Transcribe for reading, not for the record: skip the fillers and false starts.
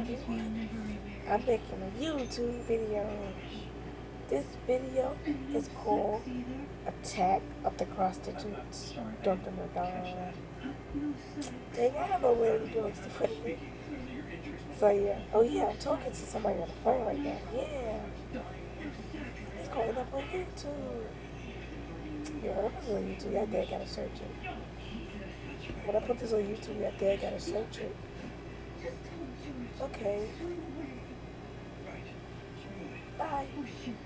I'm making a YouTube video. This video is called Attack of the Prostitutes. Dun dun dun dun. Dang, I have nowhere to go to put it. So yeah. Oh yeah, I'm talking to somebody on the phone right now. Yeah. It's going up on YouTube. Yeah, when I put this on YouTube, your dad gotta search it. When I put this on YouTube, your dad gotta search it. Okay. Bye.